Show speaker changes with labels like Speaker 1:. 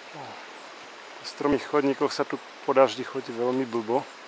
Speaker 1: V stromých chodníkoch sa tu po daždi chodí veľmi blbo.